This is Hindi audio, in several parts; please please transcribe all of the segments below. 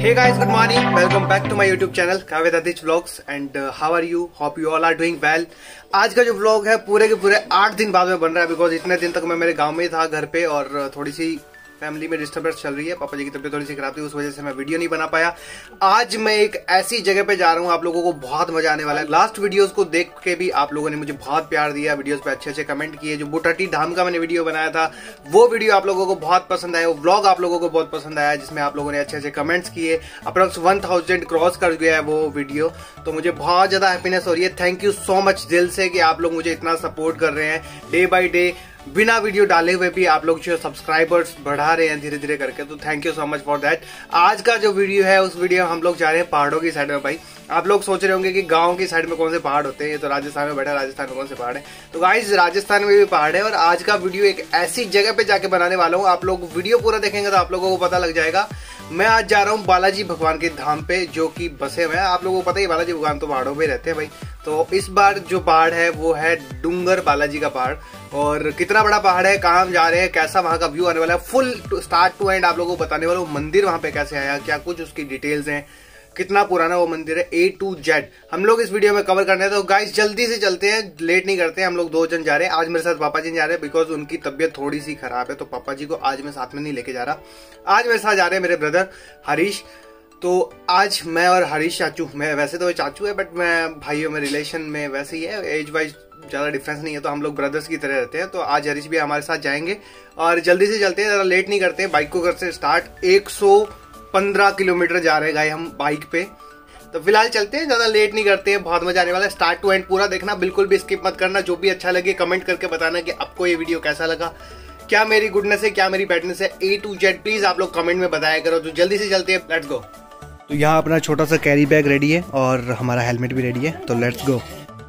Hey guys, good morning. Welcome back to my YouTube channel Kavedadich Vlogs and how are you? Hope you all are doing well. आज का जो व्लॉग है पूरे के पूरे 8 दिन बाद में बन रहा है बिकॉज इतने दिन तक मैं मेरे गांव में ही था घर पे और थोड़ी सी फैमिली में डिस्टर्बेंस चल रही है। पापा जी की तबीयत थोड़ी सी खराब थी, उस वजह से मैं वीडियो नहीं बना पाया। आज मैं एक ऐसी जगह पे जा रहा हूँ, आप लोगों को बहुत मजा आने वाला है। लास्ट वीडियोस को देख के भी आप लोगों ने मुझे बहुत प्यार दिया, वीडियोस पे अच्छे अच्छे कमेंट किए। जो बुटटी धाम का मैंने वीडियो बनाया था वो वीडियो आप लोगों को बहुत पसंद आया, वो व्लॉग आप लोगों को बहुत पसंद आया जिसमें आप लोगों ने अच्छे अच्छे कमेंट्स किए। अप्रॉक्स 1000 क्रॉस कर गया है वो वीडियो, तो मुझे बहुत ज्यादा हैप्पीनेस हो रही है। थैंक यू सो मच दिल से कि आप लोग मुझे इतना सपोर्ट कर रहे हैं डे बाई डे। बिना वीडियो डाले हुए भी आप लोग जो सब्सक्राइबर्स बढ़ा रहे हैं धीरे धीरे करके, तो thank you so much for that. आज का जो वीडियो है उस वीडियो हम लोग जा रहे हैं पहाड़ों की साइड में। भाई आप लोग सोच रहे होंगे कि गांव की साइड में कौन से पहाड़ होते हैं, ये तो राजस्थान में बैठा, राजस्थान में कौन से पहाड़ है। तो गाइस राजस्थान में भी पहाड़ है और आज का वीडियो एक ऐसी जगह पे जाके बनाने वाला हूँ। आप लोग वीडियो पूरा देखेंगे तो आप लोगों को पता लग जाएगा। मैं आज जा रहा हूँ बालाजी भगवान के धाम पे, जो कि बसे हुए हैं। आप लोगों को पता ही बालाजी भगवान तो पहाड़ों पे रहते हैं भाई। तो इस बार जो पहाड़ है वो है डूंगर बालाजी का पहाड़। और कितना बड़ा पहाड़ है, कहाँ हम जा रहे हैं, कैसा वहां का व्यू आने वाला है, फुल स्टार्ट टू एंड आप लोगों को बताने वाला हूँ। मंदिर वहां पे कैसे आया, क्या कुछ उसकी डिटेल्स हैं, कितना पुराना वो मंदिर है, A to Z हम लोग इस वीडियो में कवर करने हैं। तो गाइस जल्दी से चलते हैं, लेट नहीं करते हैं। हम लोग 2 जन जा रहे हैं। आज मेरे साथ पापा जी जा रहे हैं बिकॉज उनकी तबीयत थोड़ी सी खराब है, तो पापा जी को आज मैं साथ में नहीं लेके जा रहा। आज मेरे साथ जा रहे हैं मेरे ब्रदर हरीश। तो आज मैं और हरीश चाचू, मैं वैसे तो चाचू है बट मैं भाइयों में रिलेशन में वैसे ही है, एज वाइज ज्यादा डिफरेंस नहीं है, तो हम लोग ब्रदर्स की तरह रहते हैं। तो आज हरीश भी हमारे साथ जाएंगे और जल्दी से चलते हैं, ज्यादा लेट नहीं करते हैं। बाइक को घर से स्टार्ट 115 किलोमीटर जा रहे हैं हम बाइक पे। तो फिलहाल चलते हैं, ज्यादा लेट नहीं करते हैं। बहुत मजा आने वाला है। स्टार्ट टू एंड पूरा देखना, बिल्कुल भी स्किप मत करना। जो भी अच्छा लगे कमेंट करके बताना कि आपको ये वीडियो कैसा लगा, क्या मेरी गुडनेस है, क्या मेरी बैडनेस है। A to Z प्लीज आप लोग कमेंट में बताया करो। तो जल्दी से चलते हैं, लेट्स गो। तो यहाँ अपना छोटा सा कैरी बैग रेडी है और हमारा हेलमेट भी रेडी है, तो लेट्स गो।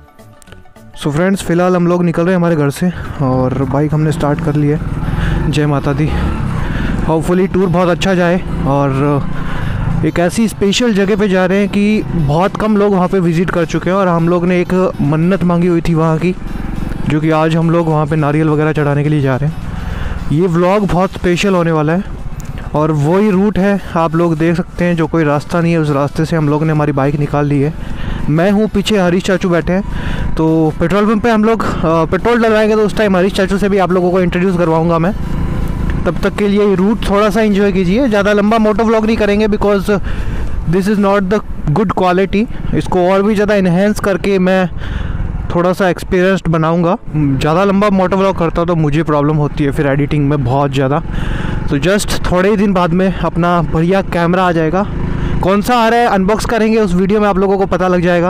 सो फ्रेंड्स फिलहाल हम लोग निकल रहे हैं हमारे घर से और बाइक हमने स्टार्ट कर ली है। जय माता दी। होपफुली टूर बहुत अच्छा जाए और एक ऐसी स्पेशल जगह पे जा रहे हैं कि बहुत कम लोग वहाँ पे विज़िट कर चुके हैं और हम लोग ने एक मन्नत मांगी हुई थी वहाँ की, जो कि आज हम लोग वहाँ पे नारियल वगैरह चढ़ाने के लिए जा रहे हैं। ये व्लॉग बहुत स्पेशल होने वाला है और वही रूट है, आप लोग देख सकते हैं। जो कोई रास्ता नहीं है उस रास्ते से हम लोग ने हमारी बाइक निकाल ली है। मैं हूँ पीछे, हरीश चाचू बैठे हैं। तो पेट्रोल पंप पे हम लोग पेट्रोल डलवाएंगे, तो उस टाइम हरीश चाचू से भी आप लोगों को इंट्रोड्यूस करवाऊँगा मैं। तब तक के लिए ये रूट थोड़ा सा एंजॉय कीजिए। ज़्यादा लंबा मोटो व्लॉग नहीं करेंगे because this is not the good quality. इसको और भी ज़्यादा इन्हेंस करके मैं थोड़ा सा एक्सपीरियंस्ड बनाऊंगा। ज़्यादा लंबा मोटो व्लॉग करता तो मुझे प्रॉब्लम होती है फिर एडिटिंग में बहुत ज़्यादा। तो जस्ट थोड़े ही दिन बाद में अपना बढ़िया कैमरा आ जाएगा। कौन सा आ रहा है अनबॉक्स करेंगे, उस वीडियो में आप लोगों को पता लग जाएगा।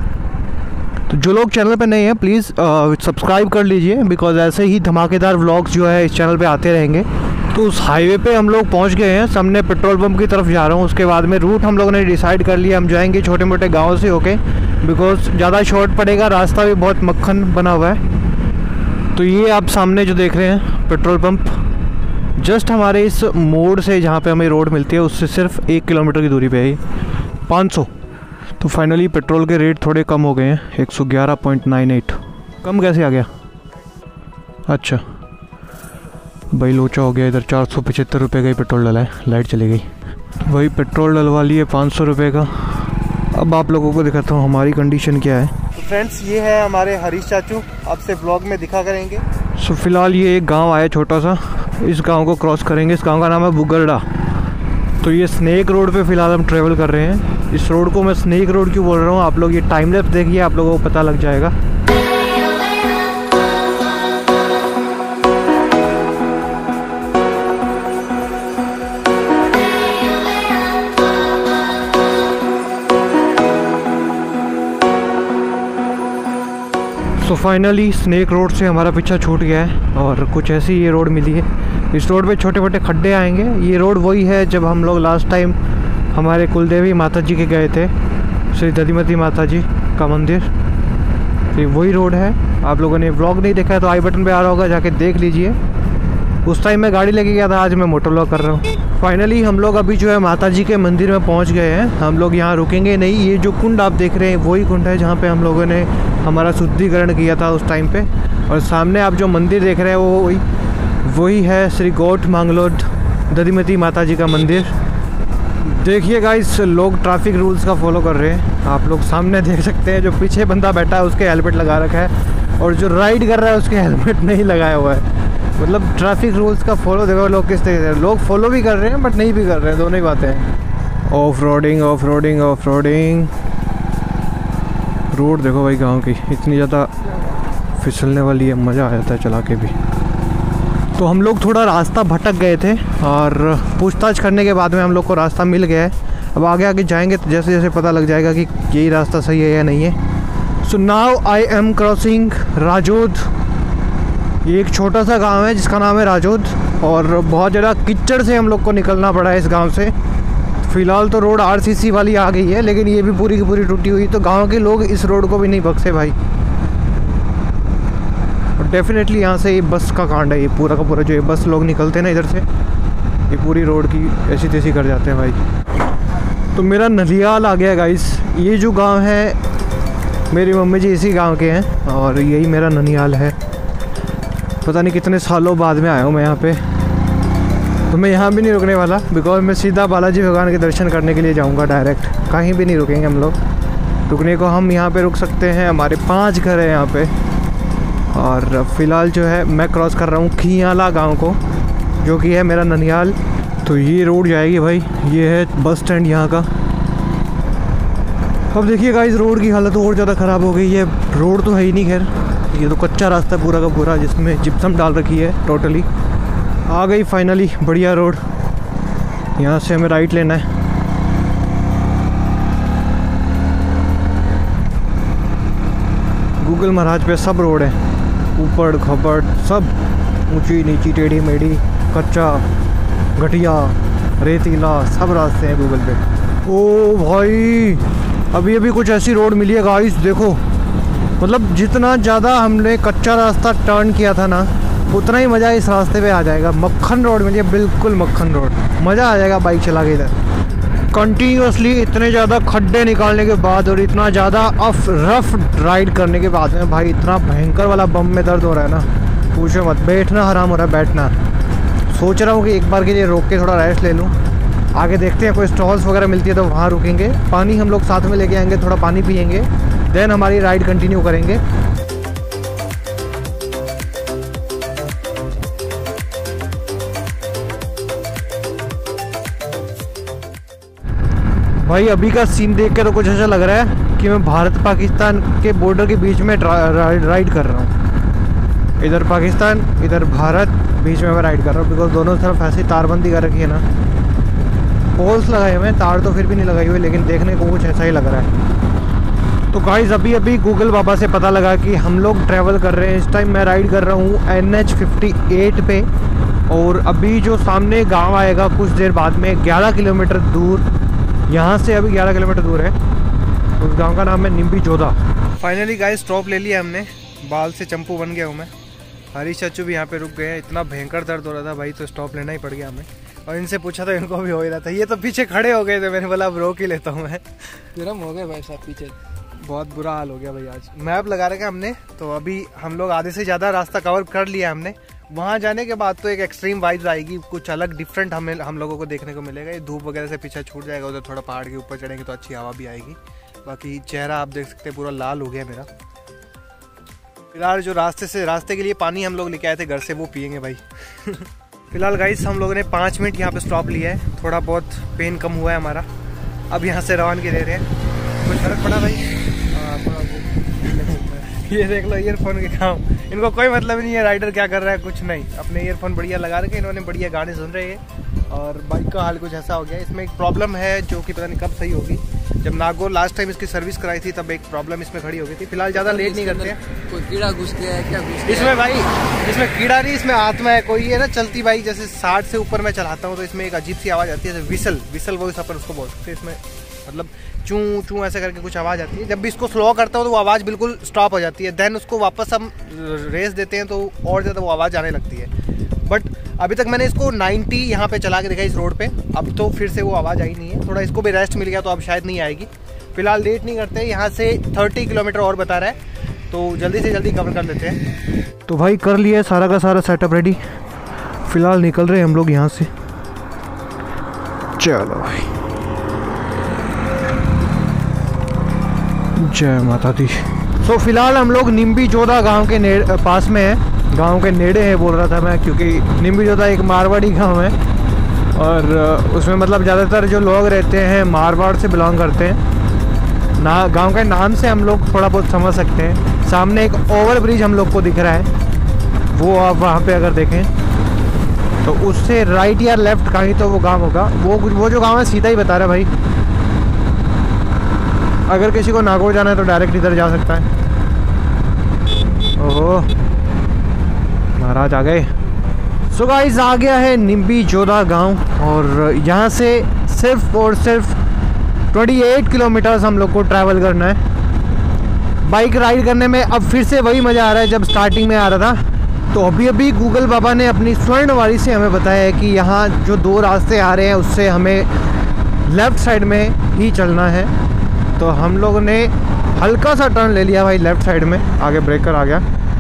तो जो लोग चैनल पे नए हैं प्लीज़ सब्सक्राइब कर लीजिए बिकॉज ऐसे ही धमाकेदार व्लॉग्स जो है इस चैनल पे आते रहेंगे। तो उस हाईवे पे हम लोग पहुंच गए हैं, सामने पेट्रोल पंप की तरफ जा रहा हूँ। उसके बाद में रूट हम लोगों ने डिसाइड कर लिया, हम जाएंगे छोटे मोटे गाँव से होके बिकॉज ज़्यादा शॉर्ट पड़ेगा, रास्ता भी बहुत मक्खन बना हुआ है। तो ये आप सामने जो देख रहे हैं पेट्रोल पंप जस्ट हमारे इस मोड़ से जहाँ पे हमें रोड मिलती है उससे सिर्फ 1 किलोमीटर की दूरी पे है 500। तो फाइनली पेट्रोल के रेट थोड़े कम हो गए हैं, 111.98। कम कैसे आ गया? अच्छा भाई लोचा हो गया। इधर 475 रुपये का ही पेट्रोल डला है, लाइट चली गई। वही पेट्रोल डलवा लिए 500 रुपये का। अब आप लोगों को दिखाता हूँ हमारी कंडीशन क्या है। तो फ्रेंड्स ये है हमारे हरीश चाचू, आपसे ब्लॉग में दिखा करेंगे। सो फिलहाल ये एक गांव आया छोटा सा, इस गांव को क्रॉस करेंगे। इस गांव का नाम है बुगरडा। तो ये स्नेक रोड पे फ़िलहाल हम ट्रेवल कर रहे हैं। इस रोड को मैं स्नेक रोड क्यों बोल रहा हूँ, आप लोग ये टाइम लैप्स देखिए, आप लोगों को पता लग जाएगा। तो फाइनली स्नेक रोड से हमारा पीछा छूट गया है और कुछ ऐसी ये रोड मिली है। इस रोड पे छोटे मोटे खड्डे आएंगे। ये रोड वही है जब हम लोग लास्ट टाइम हमारे कुलदेवी माता जी के गए थे, श्री दधिमती माता जी का मंदिर। तो ये वही रोड है। आप लोगों ने व्लॉग नहीं देखा है तो आई बटन पे आ रहा होगा, जाके देख लीजिए। उस टाइम मैं गाड़ी लेके गया था, आज मैं मोटर व्लॉग कर रहा हूँ। फाइनली हम लोग अभी जो है माता जी के मंदिर में पहुँच गए हैं। हम लोग यहाँ रुकेंगे नहीं। ये जो कुंड आप देख रहे हैं वही कुंड है जहाँ पे हम लोगों ने हमारा शुद्धिकरण किया था उस टाइम पे। और सामने आप जो मंदिर देख रहे हैं वो वही है श्री गोठ मांगलोड दधिमती माता जी का मंदिर। देखिए गाइस, लोग ट्रैफिक रूल्स का फॉलो कर रहे हैं। आप लोग सामने देख सकते हैं, जो पीछे बंदा बैठा है उसके हेलमेट लगा रखा है और जो राइड कर रहा है उसके हेलमेट नहीं लगाया हुआ है। मतलब ट्रैफिक रूल्स का फॉलो देखो लोग किस तरीके से, लोग फॉलो भी कर रहे हैं बट नहीं भी कर रहे हैं, दोनों ही बातें हैं। Off roading off roading off roading. Road देखो भाई गाँव की, इतनी ज़्यादा फिसलने वाली है, मज़ा आ जाता है चला के भी। तो हम लोग थोड़ा रास्ता भटक गए थे और पूछताछ करने के बाद में हम लोग को रास्ता मिल गया है। अब आगे आगे जाएंगे तो जैसे जैसे पता लग जाएगा कि यही रास्ता सही है या नहीं है। So now I am crossing Rajod. ये एक छोटा सा गांव है जिसका नाम है राजोद और बहुत ज़्यादा कीचड़ से हम लोग को निकलना पड़ा है इस गांव से। फ़िलहाल तो रोड आरसीसी वाली आ गई है, लेकिन ये भी पूरी की पूरी टूटी हुई, तो गाँव के लोग इस रोड को भी नहीं बख्शे भाई। और डेफिनेटली यहाँ से ये बस का कांड है, ये पूरा का पूरा जो ये बस लोग निकलते हैं ना इधर से, ये पूरी रोड की ऐसी तैसी कर जाते हैं भाई। तो मेरा नलियाल आ गया गाइस। ये जो गांव है मेरी मम्मी जी इसी गांव के हैं और यही मेरा ननियाल है। पता नहीं कितने सालों बाद में आया हूँ मैं यहाँ पे। तो मैं यहाँ भी नहीं रुकने वाला, बिकॉज मैं सीधा बालाजी भगवान के दर्शन करने के लिए जाऊँगा डायरेक्ट। कहीं भी नहीं रुकेंगे हम लोग। रुकने को हम यहाँ पे रुक सकते हैं, हमारे 5 घर हैं यहाँ पे। और फ़िलहाल जो है मैं क्रॉस कर रहा हूँ खियाला गांव को, जो कि है मेरा ननियाल। तो ये रोड जाएगी भाई, ये है बस स्टैंड यहाँ का। अब देखिए गाइस, रोड की हालत और ज़्यादा ख़राब हो गई है। रोड तो है ही नहीं, खैर ये तो कच्चा रास्ता पूरा का पूरा, जिसमें जिप्सम डाल रखी है टोटली। आ गई फाइनली बढ़िया रोड। यहाँ से हमें राइट लेना है। गूगल महाराज पे सब रोड है, ऊपर खपड़ सब, ऊंची नीची टेढ़ी मेढ़ी, कच्चा घटिया रेतीला, सब रास्ते हैं गूगल पे। ओ भाई, अभी अभी कुछ ऐसी रोड मिली है गाइस, देखो। मतलब जितना ज़्यादा हमने कच्चा रास्ता टर्न किया था ना, उतना ही मज़ा इस रास्ते पे आ जाएगा। मक्खन रोड मिली है, बिल्कुल मक्खन रोड, मज़ा आ जाएगा बाइक चला के इधर। कंटिन्यूसली इतने ज़्यादा खड्डे निकालने के बाद और इतना ज़्यादा रफ राइड करने के बाद में भाई इतना भयंकर वाला बम में दर्द हो रहा है ना, पूछो मत। बैठना हराम हो रहा है, बैठना। सोच रहा हूँ कि एक बार के लिए रोक के थोड़ा रेस्ट ले लूँ। आगे देखते हैं कोई स्टॉल्स वगैरह मिलती है तो वहाँ रुकेंगे। पानी हम लोग साथ में लेके आएंगे, थोड़ा पानी पियेंगे, देन हमारी राइड कंटिन्यू करेंगे। भाई अभी का सीन देख के तो कुछ ऐसा लग रहा है कि मैं भारत पाकिस्तान के बॉर्डर के बीच में राइड कर रहा हूँ। इधर पाकिस्तान, इधर भारत, बीच में मैं राइड कर रहा हूँ। बिकॉज दोनों तरफ ऐसी तारबंदी कर रखी है ना, पोल्स लगाए हुए हैं, तार तो फिर भी नहीं लगाई हुई, लेकिन देखने को कुछ ऐसा ही लग रहा है। तो गाइस अभी अभी गूगल बाबा से पता लगा कि हम लोग ट्रैवल कर रहे हैं। इस टाइम मैं राइड कर रहा हूँ NH58 पे, और अभी जो सामने गाँव आएगा कुछ देर बाद में 11 किलोमीटर दूर, यहाँ से अभी 11 किलोमीटर दूर है। उस गांव का नाम है Nimbi Jodha. Finally guys stop ले लिया हमने, बाल से चंपू बन गया हूँ मैं। हरीश चाचू भी यहाँ पे रुक गए हैं, इतना भयंकर दर्द हो रहा था भाई, तो स्टॉप लेना ही पड़ गया हमें। और इनसे पूछा तो इनको भी हो ही रहा था, ये तो पीछे खड़े हो गए थे। मैंने बोला अब रोक ही लेता हूँ मैं। गर्म हो गए भाई साहब पीछे, बहुत बुरा हाल हो गया भाई। आज मैप लगा रखा हमने, तो अभी हम लोग आधे से ज़्यादा रास्ता कवर कर लिया हमने। वहाँ जाने के बाद तो एक एक्सट्रीम वाइब्स आएगी, कुछ अलग डिफरेंट हम लोगों को देखने को मिलेगा। ये धूप वगैरह से पीछे छूट जाएगा, उधर थोड़ा पहाड़ के ऊपर चढ़ेंगे तो अच्छी हवा भी आएगी। बाकी चेहरा आप देख सकते हैं पूरा लाल हो गया मेरा। फिलहाल जो रास्ते के लिए पानी हम लोग लेके आए थे घर से, वो पियेंगे भाई। फिलहाल गाइस हम लोगों ने 5 मिनट यहाँ पे स्टॉप लिया है, थोड़ा बहुत पेन कम हुआ है हमारा। अब यहाँ से रवानगी दे रहे हैं। कुछ फर्क पड़ा भाई? ये देख लो ईयरफोन के काम, इनको कोई मतलब नहीं है राइडर क्या कर रहा है, कुछ नहीं। अपने ईयरफोन बढ़िया लगा रखे, इन्होंने बढ़िया गाने सुन रहे हैं। और बाइक का हाल कुछ ऐसा हो गया, इसमें एक प्रॉब्लम है जो कि पता नहीं कब सही होगी। जब नागौर लास्ट टाइम इसकी सर्विस कराई थी तब एक प्रॉब्लम इसमें खड़ी हो गई थी। फिलहाल ज़्यादा लेट नहीं करते हैं। कोई कीड़ा घुस गया है क्या? घुस गया इसमें भाई, इसमें कीड़ा नहीं, इसमें आत्मा है कोई है ना चलती बाइक। जैसे 60 से ऊपर मैं चलाता हूँ तो इसमें एक अजीब सी आवाज़ आती है, विसल वॉइस अपन उसको बोल सकते हैं। इसमें मतलब चूँ चूँ ऐसे करके कुछ आवाज़ आती है। जब भी इसको स्लो करता हूँ तो वो आवाज़ बिल्कुल स्टॉप हो जाती है। देन उसको वापस हम रेस देते हैं तो और ज़्यादा वो आवाज़ आने लगती है। बट अभी तक मैंने इसको 90 यहाँ पे चला के देखा इस रोड पे, अब तो फिर से वो आवाज़ आई नहीं है। थोड़ा इसको भी रेस्ट मिल गया तो अब शायद नहीं आएगी। फिलहाल लेट नहीं करते, यहाँ से 30 किलोमीटर और बता रहा है, तो जल्दी से जल्दी कवर कर लेते हैं। तो भाई कर लिया है सारा का सारा सेटअप रेडी। फिलहाल निकल रहे हैं हम लोग यहाँ से। चलो भाई जय माता दी। तो फिलहाल हम लोग निम्बी जोधा गांव के पास में हैं, गांव के नेड़े हैं बोल रहा था मैं, क्योंकि निम्बी जोधा एक मारवाड़ी गांव है और उसमें मतलब ज़्यादातर जो लोग रहते हैं मारवाड़ से बिलोंग करते हैं ना। गांव के नाम से हम लोग थोड़ा बहुत समझ सकते हैं। सामने एक ओवर ब्रिज हम लोग को दिख रहा है, वो आप वहाँ पे अगर देखें तो उससे राइट या लेफ्ट कहीं तो वो गांव होगा। वो जो गांव है सीधा ही बता रहा है भाई। अगर किसी को नागौर जाना है तो डायरेक्ट इधर जा सकता है। ओहो महाराज आ गए। सो गाइस आ गया है निम्बी जोधा गांव और यहाँ से सिर्फ और सिर्फ 28 किलोमीटर्स हम लोग को ट्रैवल करना है। बाइक राइड करने में अब फिर से वही मज़ा आ रहा है जब स्टार्टिंग में आ रहा था। तो अभी गूगल बाबा ने अपनी स्वर्णवारी से हमें बताया है कि यहाँ जो 2 रास्ते आ रहे हैं उससे हमें लेफ़्ट साइड में ही चलना है। तो हम लोगों ने हल्का सा टर्न ले लिया भाई लेफ़्ट साइड में, आगे ब्रेकर आ गया।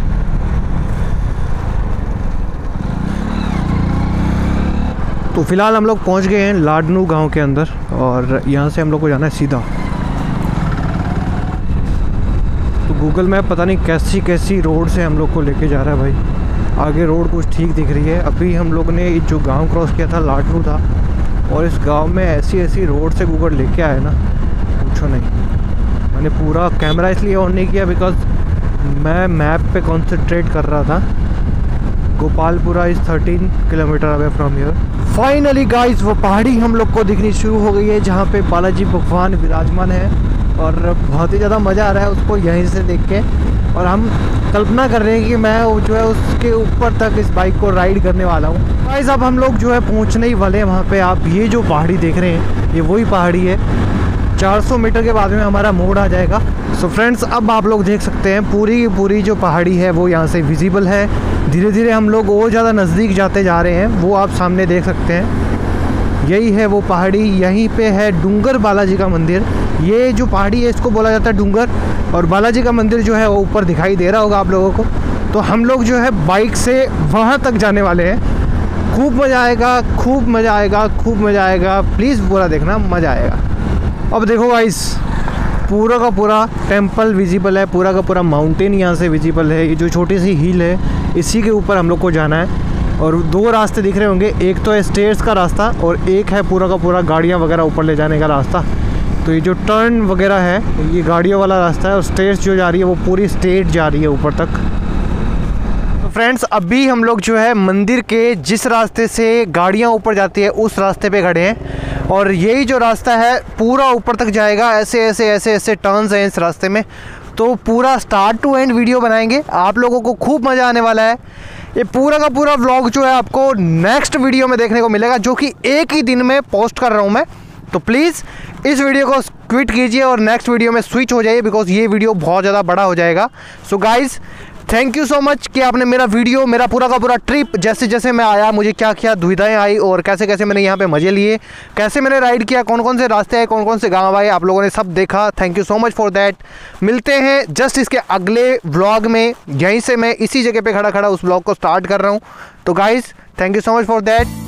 तो फिलहाल हम लोग पहुंच गए हैं लाडनू गांव के अंदर और यहाँ से हम लोग को जाना है सीधा। तो गूगल मैप पता नहीं कैसी रोड से हम लोग को लेके जा रहा है भाई। आगे रोड कुछ ठीक दिख रही है। अभी हम लोग ने जो गांव क्रॉस किया था लाडनू था और इस गांव में ऐसी रोड से गूगल लेके आया ना, पूछो नहीं। मैंने पूरा कैमरा इसलिए ऑन नहीं किया बिकॉज मैं मैप पे कॉन्सेंट्रेट कर रहा था। Gopalpura is 13 kilometre away from here. Finally guys वो पहाड़ी हम लोग को दिखनी शुरू हो गई है जहाँ पे बालाजी भगवान विराजमान है और बहुत ही ज़्यादा मज़ा आ रहा है उसको यहीं से देख के। और हम कल्पना कर रहे हैं कि मैं जो है उसके ऊपर तक इस बाइक को राइड करने वाला हूँ। गाइस अब हम लोग जो है पहुँचने ही वाले हैं वहाँ पे। आप ये जो पहाड़ी देख रहे हैं ये वही पहाड़ी है। 400 मीटर के बाद में हमारा मोड़ आ जाएगा। सो फ्रेंड्स अब आप लोग देख सकते हैं पूरी जो पहाड़ी है वो यहाँ से विजिबल है। धीरे धीरे हम लोग और ज़्यादा नज़दीक जाते जा रहे हैं, वो आप सामने देख सकते हैं। यही है वो पहाड़ी, यहीं पे है डूंगर बालाजी का मंदिर। ये जो पहाड़ी है इसको बोला जाता है डूंगर और बालाजी का मंदिर जो है वो ऊपर दिखाई दे रहा होगा आप लोगों को। तो हम लोग जो है बाइक से वहाँ तक जाने वाले हैं। खूब मज़ा आएगा, खूब मज़ा आएगा, खूब मज़ा आएगा। प्लीज़ पूरा देखना, मज़ा आएगा। अब देखो गाइस पूरा का पूरा टेंपल विजिबल है, पूरा का पूरा माउंटेन यहाँ से विजिबल है। ये जो छोटी सी हिल है इसी के ऊपर हम लोग को जाना है और 2 रास्ते दिख रहे होंगे, एक तो है स्टेयर्स का रास्ता और एक है पूरा का पूरा गाड़ियाँ वगैरह ऊपर ले जाने का रास्ता। तो ये जो टर्न वगैरह है ये गाड़ियों वाला रास्ता है और स्टेयर्स जो जा रही है वो पूरी स्ट्रेट जा रही है ऊपर तक। तो फ्रेंड्स अभी हम लोग जो है मंदिर के जिस रास्ते से गाड़ियाँ ऊपर जाती है उस रास्ते पे खड़े हैं और यही जो रास्ता है पूरा ऊपर तक जाएगा। ऐसे टर्न्स हैं इस रास्ते में। तो पूरा स्टार्ट टू एंड वीडियो बनाएंगे, आप लोगों को खूब मज़ा आने वाला है। ये पूरा का पूरा व्लॉग जो है आपको नेक्स्ट वीडियो में देखने को मिलेगा जो कि एक ही दिन में पोस्ट कर रहा हूँ मैं। तो प्लीज़ इस वीडियो को क्विट कीजिए और नेक्स्ट वीडियो में स्विच हो जाइए बिकॉज ये वीडियो बहुत ज़्यादा बड़ा हो जाएगा। So guys thank you so much कि आपने मेरा वीडियो, मेरा पूरा का पूरा ट्रिप जैसे मैं आया, मुझे क्या दुविधाएं आई और कैसे मैंने यहाँ पे मज़े लिए, कैसे मैंने राइड किया, कौन से रास्ते आए, कौन से गांव आए, आप लोगों ने सब देखा। Thank you so much for that. मिलते हैं जस्ट इसके अगले व्लॉग में। यहीं से मैं इसी जगह पे खड़ा उस व्लॉग को स्टार्ट कर रहा हूँ। तो guys thank you so much for that.